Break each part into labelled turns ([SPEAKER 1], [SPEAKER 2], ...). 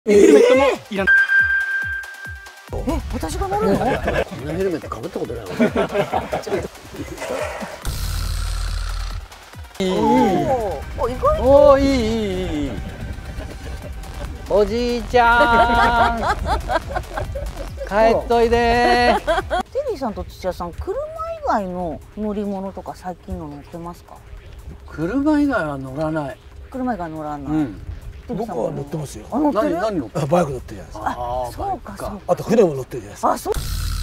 [SPEAKER 1] ヘルメットもいらない。
[SPEAKER 2] 私が乗るの？
[SPEAKER 3] こんなヘルメットかぶったことないわ。
[SPEAKER 2] お、意外
[SPEAKER 3] おお、いい。おじいちゃん。帰っといで。
[SPEAKER 2] テリーさんと土屋さん、車以外の乗り物とか最近の乗ってますか？
[SPEAKER 3] 車以外は乗らない。
[SPEAKER 2] 車以外乗らない。
[SPEAKER 4] 僕は乗ってますよ。
[SPEAKER 2] あ、乗ってる？
[SPEAKER 3] 何乗ってる？
[SPEAKER 4] バイク乗ってるじゃないですか。
[SPEAKER 2] あ、そうかそうか。
[SPEAKER 4] あと船も乗ってるじゃないですか。
[SPEAKER 2] あ、そう。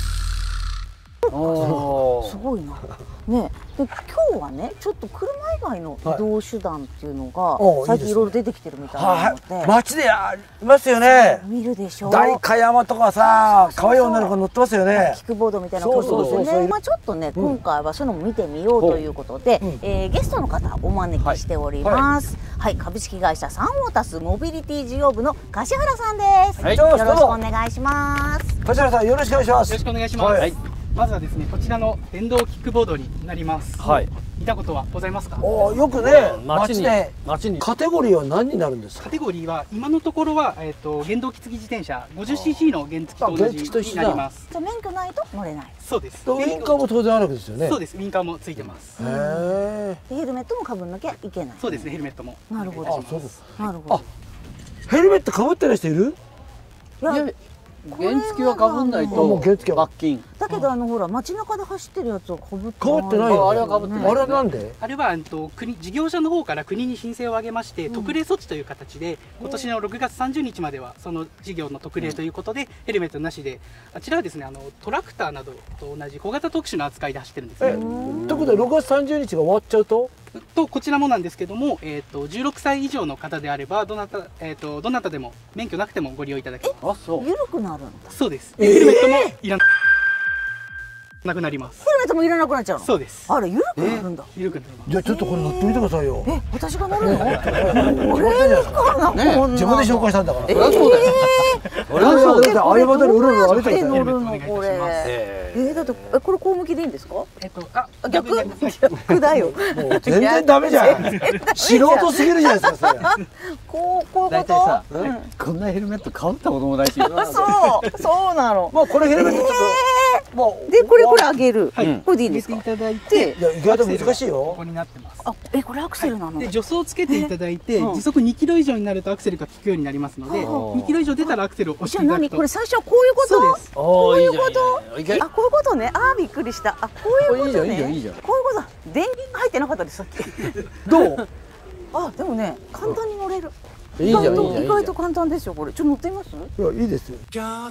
[SPEAKER 2] すごいな。ね、で今日はね、ちょっと車以外の移動手段っていうのが最近いろいろ出てきてるみたいなので、
[SPEAKER 4] 街でありますよね。
[SPEAKER 2] 見るでしょ。
[SPEAKER 4] 代官山とかさ、可愛い女の子乗ってますよね。
[SPEAKER 2] キックボードみたいなことですよね。まあちょっとね、今回はそういうのも見てみようということで、ゲストの方お招きしております。はい、株式会社サンウォータスモビリティ事業部の柏原さんです。よろしくお願いします。
[SPEAKER 4] 柏原さん、よろしくお願いします。
[SPEAKER 1] よろしくお願いします。まずはですね、こちらの電動キックボードになります。はい。見たことはございますか？
[SPEAKER 4] お、よくね、街にカテゴリーは何になるんですか？
[SPEAKER 1] カテゴリーは今のところは原動機付き自転車 50cc の原付と同じになります。
[SPEAKER 2] じゃあ免許ないと乗れない。
[SPEAKER 1] そうです。
[SPEAKER 4] ウインカーも当然あるわけですよね。
[SPEAKER 1] そうです。ウインカーもついてます。
[SPEAKER 4] へえ。
[SPEAKER 2] ヘルメットもかぶんなきゃいけない。
[SPEAKER 1] そうですね。ヘルメットも。
[SPEAKER 2] なるほど。
[SPEAKER 4] あ、そうです。
[SPEAKER 2] なるほど。
[SPEAKER 4] ヘルメットかぶってる人いる？
[SPEAKER 3] いや、原付はかぶんないと罰金。
[SPEAKER 2] だけどほら街中で走ってるやつをかぶって
[SPEAKER 4] かぶってないよ。
[SPEAKER 3] あれはかぶってない。
[SPEAKER 4] あれはなんで？
[SPEAKER 1] あれは事業者の方から国に申請を挙げまして、特例措置という形で今年の6月30日まではその事業の特例ということでヘルメットなしで、あちらはですねトラクターなどと同じ小型特殊の扱いで走ってるんですね。
[SPEAKER 4] ということで6月30日が終わっちゃうと？
[SPEAKER 1] こちらもなんですけども、16歳以上の方であればどなたでも免許なくてもご利用いただけます。
[SPEAKER 3] あ、そう。
[SPEAKER 2] 緩くなるんだ。
[SPEAKER 1] そうです。ヘルメットもいらなくなります。
[SPEAKER 2] ヘルメットもいらなくなっちゃうの？
[SPEAKER 1] そうです。
[SPEAKER 2] あれ緩くなるんだ。
[SPEAKER 1] 緩くなります。
[SPEAKER 4] じゃあちょっとこれ乗ってみてくださいよ。
[SPEAKER 2] 私が乗るの？俺のかな、こんな。
[SPEAKER 4] 自分で紹介したんだから。
[SPEAKER 3] そりゃそうだよ。
[SPEAKER 4] 俺はそうだよ。相場でうろうろ歩いてる。
[SPEAKER 2] 乗るのこれ。だってこれこう向きでいいんですか？逆だよ。
[SPEAKER 4] もう全然ダメじゃん。素人すぎるじゃないですかそれ。
[SPEAKER 2] こういうこと？
[SPEAKER 3] 大体さ、こんなヘルメットかぶったこともないし。
[SPEAKER 2] そうなの。
[SPEAKER 4] まあこれヘルメットちょっともう
[SPEAKER 2] でこれ上げる。これでいいんですか？
[SPEAKER 1] いただいて、
[SPEAKER 4] いや意外と難しいよ。
[SPEAKER 1] ここになってます。
[SPEAKER 2] あ、これアクセルなの？
[SPEAKER 1] で助走をつけていただいて、時速2キロ以上になるとアクセルが効くようになりますので、2キロ以上出たらアクセルを押していただくと。
[SPEAKER 2] これ最初はこういうこと？
[SPEAKER 1] そうです。
[SPEAKER 2] こういうこと？あ、こういうことね。あ、びっくりした。あ、こういうことね。
[SPEAKER 3] いいじゃん。
[SPEAKER 2] こういうこと。電源が入ってなかったですさっき。
[SPEAKER 4] どう？
[SPEAKER 2] あ、でもね、簡単に乗れる。
[SPEAKER 3] いいじゃん。
[SPEAKER 2] 意外と簡単ですよこれ。ちょっと乗ってみます？
[SPEAKER 4] いや、いいですよ。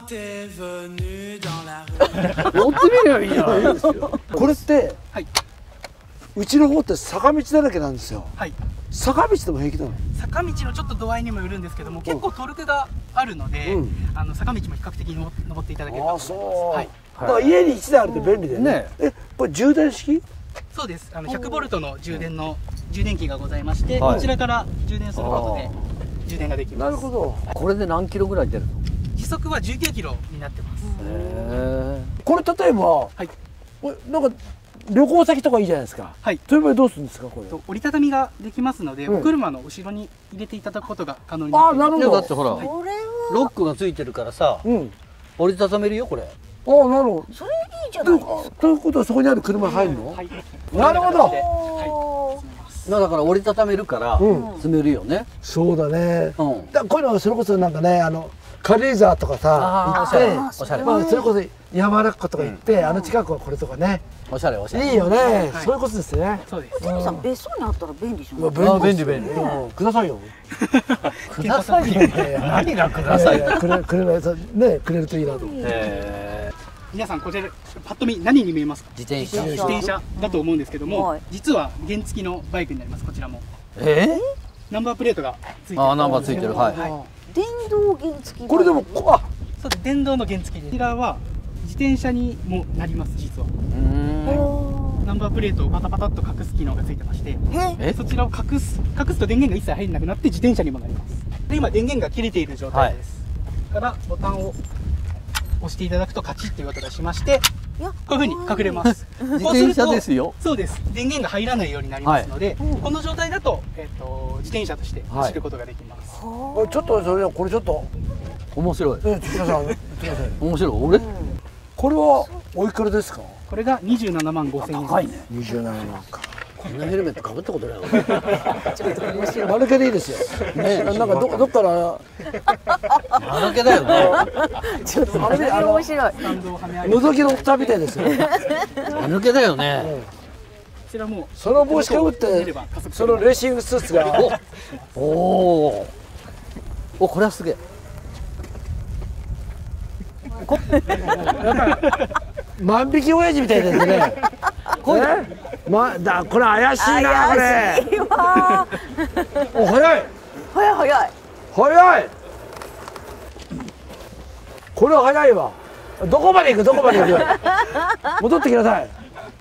[SPEAKER 3] 乗ってみればいいじゃないですよ。
[SPEAKER 4] これってうちの方って坂道だらけなんですよ。
[SPEAKER 1] はい。
[SPEAKER 4] 坂道でも平気なの？
[SPEAKER 1] 坂道のちょっと度合いにもよるんですけども、結構トルクがあるので、坂道も比較的に登っていただければと思います。はい。
[SPEAKER 4] だから家に1台あると便利だよね。これ充電式？
[SPEAKER 1] そうです。100ボルトの充電器がございまして、こちらから充電することで充電ができます。
[SPEAKER 4] なるほど。
[SPEAKER 3] これで何キロぐらい出るの？
[SPEAKER 1] 時速は19キロになってます。
[SPEAKER 4] これ例えば、なんか旅行先とかいいじゃないですか。はい。そういう場合どうするんですかこれ？
[SPEAKER 1] 折りたたみができますので、お車の後ろに入れていただくことが可能になっています。
[SPEAKER 4] あ、なるほど。
[SPEAKER 3] だってほら、ロックがついてるからさ、折りたためるよこれ。
[SPEAKER 4] あ、なるほど。
[SPEAKER 2] それいいじゃないですか。
[SPEAKER 4] ということはそこにある車入るの？なるほど。
[SPEAKER 3] だから折りたためるから積めるよね。
[SPEAKER 4] そうだね。こういうのはそれこそなんかね、軽井沢とかさ行って、それこそ山中とか行って近くはこれとかね。
[SPEAKER 3] おしゃれおしゃれ。
[SPEAKER 4] いいよね。そういうことですね。
[SPEAKER 1] そうです。
[SPEAKER 2] テリーさん別荘にあったら便利じゃない？
[SPEAKER 3] 便利便利。
[SPEAKER 4] くださいよ。
[SPEAKER 3] くださいよ。何がくださいよ。
[SPEAKER 4] くれるといいなと思って。
[SPEAKER 1] 皆さんこちらパッと見何に見えますか？
[SPEAKER 3] 自転車。
[SPEAKER 1] 自転車だと思うんですけども、実は原付のバイクになります。こちらも。ナンバープレートがついてる。
[SPEAKER 3] あ、ナンバーついてる。はい。
[SPEAKER 2] 電動原付。
[SPEAKER 4] これでも
[SPEAKER 1] そうです。電動の原付で。こちらは自転車にもなります実は。ナンバープレートをパタパタっと隠す機能がついてまして、そちらを隠すと電源が一切入らなくなって自転車にもなります。で今電源が切れている状態です。からボタンを押していただくとカチッという音がしまして、 こういうふうに隠れます。
[SPEAKER 3] 自転車ですよ。
[SPEAKER 1] そうです。電源が入らないようになりますので、この状態だと自転車として走ることができます。
[SPEAKER 4] ちょっとそれこれちょっと
[SPEAKER 3] 面白い。
[SPEAKER 4] 皆さん
[SPEAKER 3] 面白い。俺
[SPEAKER 4] これはおいくらですか？
[SPEAKER 1] これが27万5千円。
[SPEAKER 3] 高いね。
[SPEAKER 4] 27万か。
[SPEAKER 3] こんなヘルメットかぶったことないわ。
[SPEAKER 4] 丸けでいいですよ。ね、なんかどっから
[SPEAKER 3] 丸けだよね。
[SPEAKER 2] ちょっと面白い。
[SPEAKER 4] 覗きの蓋みたいですよ。
[SPEAKER 3] 丸けだよね。
[SPEAKER 1] こちらも
[SPEAKER 4] その帽子かぶってそのレーシングスーツが
[SPEAKER 3] おこれはすげえ。
[SPEAKER 4] 万引き親父みたいですね。これ怪しいなこれ。お早い。早い。これは早いわ。どこまで行く？戻ってきなさい。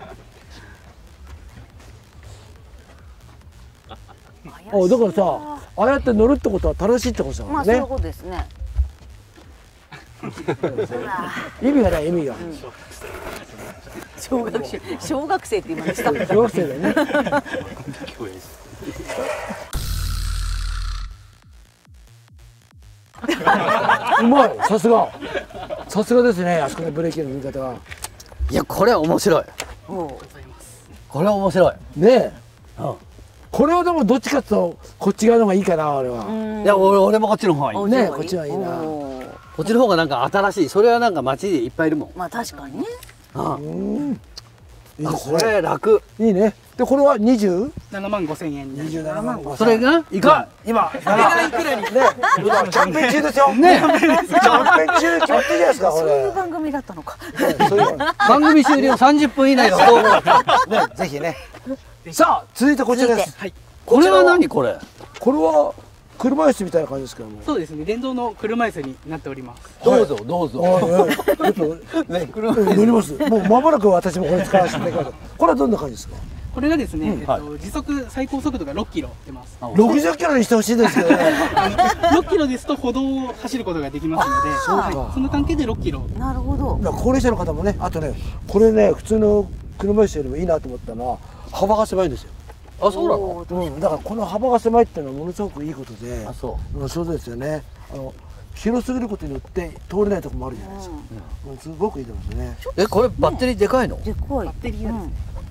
[SPEAKER 4] だからさ、ああやって乗るってことは楽しいってことだもんね。
[SPEAKER 2] まあそういうことですね。
[SPEAKER 4] 意味がない意味が。
[SPEAKER 2] 小学生って言いました。
[SPEAKER 4] 小学生だよね。うまい、さすがですね。あそこのブレーキの踏み方が。
[SPEAKER 3] いやこれは面白い。これは面白い。
[SPEAKER 4] ねえ。これはでもどっちかっていうとこっち側の方がいいかな俺は。
[SPEAKER 3] いや俺もこっちの方がいい。
[SPEAKER 4] ね、こっちはいいな。
[SPEAKER 3] こっちの方がなんか新しい。それはなんか街でいっぱいいるもん。
[SPEAKER 2] まあ確かにね。
[SPEAKER 4] いいです
[SPEAKER 3] これ楽。
[SPEAKER 4] いいね。でこれは27
[SPEAKER 1] 万5千円。
[SPEAKER 4] 27万5千円。
[SPEAKER 3] それがいくら？
[SPEAKER 4] 今
[SPEAKER 1] これがいくらに？
[SPEAKER 4] ね、キャンペーン中ですよ。ね、キャンペーン中決まってるじゃないですかこ
[SPEAKER 2] そういう
[SPEAKER 4] れ。
[SPEAKER 2] 番組だったのか。
[SPEAKER 3] 番組終了30分以内の動画。
[SPEAKER 4] ね、ぜひね。さあ続いてこちらです。
[SPEAKER 1] はい。
[SPEAKER 3] これは何これ？
[SPEAKER 4] これは車椅子みたいな感じですけども。
[SPEAKER 1] そうですね。電動の車椅子になっております。
[SPEAKER 3] どうぞどうぞ。
[SPEAKER 4] ちょっとね、乗ります。もう間もなく私もこれ使わせていただきます。これはどんな感じですか？
[SPEAKER 1] これがですね、時速最高速度が6キロ出ます。
[SPEAKER 4] 60キロにしてほしいですけどね。
[SPEAKER 1] 6キロですと歩道を走ることができますので、その関係で6キロ。
[SPEAKER 2] なるほど。
[SPEAKER 4] 高齢者の方もね、あとね、これね、普通の車椅子よりもいいなと思ったのは幅が狭いんですよ。
[SPEAKER 3] あ、そうなの？
[SPEAKER 4] だからこの幅が狭いっていうのはものすごくいいことで。
[SPEAKER 3] あ、そう。
[SPEAKER 4] そうですよね。広すぎることによって通れないところもあるじゃないですか。すごくいいと思うんですね。
[SPEAKER 3] これバッテリーでかいの？
[SPEAKER 2] でかい。
[SPEAKER 1] バッテリーがですね。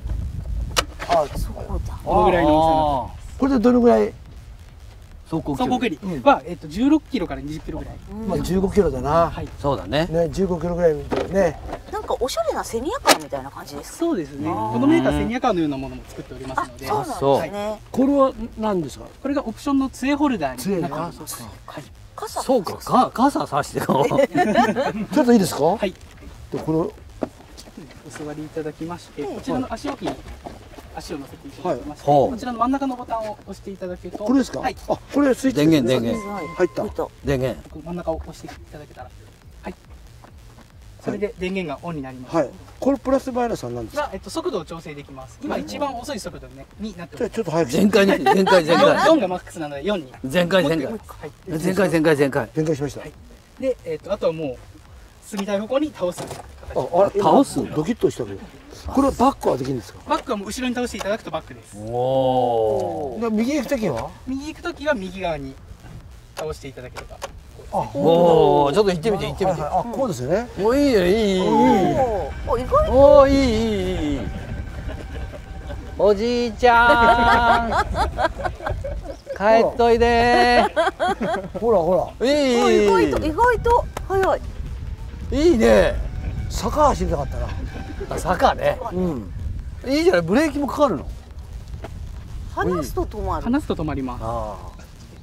[SPEAKER 2] そうだ。
[SPEAKER 1] このぐらいの大きさ。
[SPEAKER 4] これでどのぐらい？
[SPEAKER 1] 走行距離は16キロから20キロぐらい。
[SPEAKER 4] まあ15キロだな。
[SPEAKER 3] そうだね。
[SPEAKER 4] ね、15キロぐらいみたいね。
[SPEAKER 2] なんかおしゃれなセニアカーみたいな感じですか？
[SPEAKER 1] そうですね。このメーカーセニアカーのようなものも作っておりますので。
[SPEAKER 2] そうなんですね。
[SPEAKER 4] これは何ですか？
[SPEAKER 1] これがオプションの杖ホルダーになっております。
[SPEAKER 3] そうか、傘さしてこう。
[SPEAKER 4] ちょっといいですか？
[SPEAKER 1] はい。
[SPEAKER 4] でこの
[SPEAKER 1] お座りいただきまして、こちらの足置きに足を乗せていただきまして、こちらの真ん中のボタンを押していただけると、
[SPEAKER 4] これですか？はい。あ、これスイッチ。
[SPEAKER 3] 電源
[SPEAKER 4] 入った。
[SPEAKER 3] 電源。
[SPEAKER 1] 真ん中を押していただけたら、はい。それで電源がオンになります。
[SPEAKER 4] はい。これプラスマイナスは何ですか？
[SPEAKER 1] 速度を調整できます。今一番遅い速度になっております。
[SPEAKER 4] ちょっと早く。
[SPEAKER 3] 全開。
[SPEAKER 1] 4がマックスなので4に。
[SPEAKER 3] 全開。全開
[SPEAKER 4] しました。
[SPEAKER 1] で、あとはもう進みたい方向に倒す。
[SPEAKER 3] 倒す？
[SPEAKER 4] ドキッとしたけど。これはバックはできるんですか？
[SPEAKER 1] バックはもう後ろに倒していただくとバックです。
[SPEAKER 3] おお。
[SPEAKER 4] 右行くときは？
[SPEAKER 1] 右行くときは右側に倒していただければ。
[SPEAKER 3] おお、ちょっと行ってみて。
[SPEAKER 4] あ、こうですよね。
[SPEAKER 3] もういいよ、いい。
[SPEAKER 2] お、意外と。
[SPEAKER 3] おお、いい。おじいちゃん。帰っといで。
[SPEAKER 4] ほら。
[SPEAKER 3] いい。
[SPEAKER 2] 意外と早い。
[SPEAKER 3] いいね。
[SPEAKER 4] 坂走りたかったな。
[SPEAKER 3] 坂ね。いいじゃない。ブレーキもかかるの？
[SPEAKER 2] 離すと止まる。
[SPEAKER 1] 離すと止まります。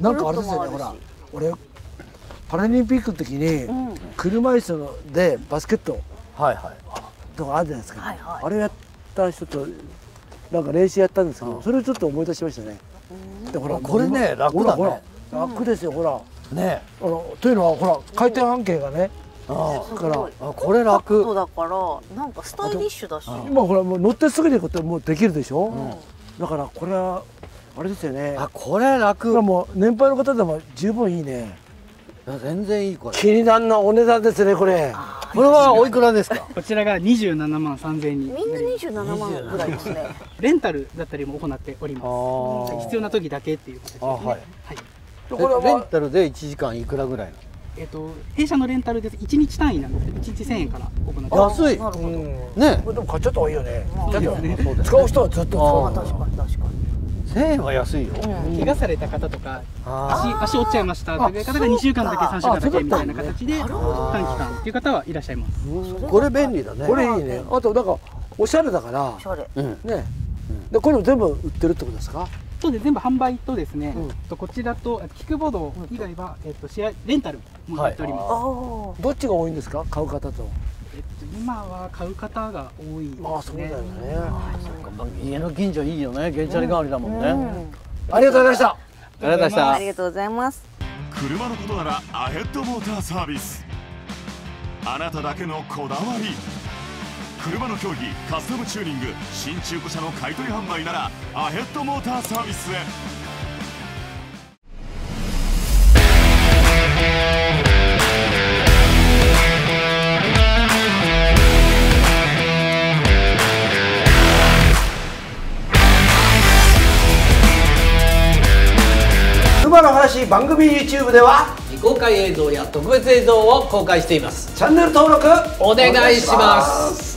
[SPEAKER 4] なんかあれですよね。ほら、俺パラリンピックの時に車椅子でバスケットとかあるじゃないですか。あれやった人となんか練習やったんですけど、それをちょっと思い出しましたね。でほら
[SPEAKER 3] これね、楽だね。
[SPEAKER 4] 楽ですよ。ほら
[SPEAKER 3] ね。
[SPEAKER 4] というのはほら回転半径がね。
[SPEAKER 3] これ楽
[SPEAKER 2] だからなんかスタイリッシュだし。
[SPEAKER 4] 今ほらもう乗ってすぐにこともうできるでしょ。だからこれはあれですよね。
[SPEAKER 3] これ楽。
[SPEAKER 4] もう年配の方でも十分いいね。
[SPEAKER 3] 全然いいこれ。
[SPEAKER 4] 気になるのはお値段ですねこれ。
[SPEAKER 3] これはおいくらですか？
[SPEAKER 1] こちらが27万3000円に。
[SPEAKER 2] みんな27万ぐらいですね。
[SPEAKER 1] レンタルだったりも行っております。必要な時だけっていう形ですね。はい。
[SPEAKER 3] レンタルで1時間いくらぐらいの？
[SPEAKER 1] 弊社のレンタルで1日単位なんですけど、1日1000円から行って
[SPEAKER 3] ます。安い。
[SPEAKER 2] なるほど。
[SPEAKER 3] ね。
[SPEAKER 4] これでも買っちゃった方がいいよね。
[SPEAKER 3] そうです。
[SPEAKER 4] 使う人はずっと使う。
[SPEAKER 2] 確かに確かに。
[SPEAKER 3] 1000円は安いよ。
[SPEAKER 1] 怪我された方とか、足折っちゃいましたという方が2週間だけ3週間だけみたいな形で短期間っていう方はいらっしゃいます。
[SPEAKER 3] これ便利だね。
[SPEAKER 4] これいいね。あとなんかおしゃれだから。
[SPEAKER 2] おしゃれ。
[SPEAKER 4] ね。でこれも全部売ってるってことですか？
[SPEAKER 1] そうです。全部販売とですね、こちらとキックボード以外は試合レンタルもやっております。
[SPEAKER 4] どっちが多いんですか？買う方と。
[SPEAKER 1] 今は買う方が多いですね。
[SPEAKER 4] まあそうだよね。
[SPEAKER 3] 家の近所いいよね。原チャリ代わりだもんね。
[SPEAKER 4] ありがとうございました。
[SPEAKER 3] ありがとうございました。
[SPEAKER 2] ありがとうございます。
[SPEAKER 5] 車のことならアヘッドモーターサービス。あなただけのこだわり。車の競技カスタムチューニング新中古車の買取販売ならアヘッドモーターサービスへ。
[SPEAKER 4] 車の話番組 YouTube では
[SPEAKER 3] 未公開映像や特別映像を公開しています。
[SPEAKER 4] チャンネル登録
[SPEAKER 3] お願いします。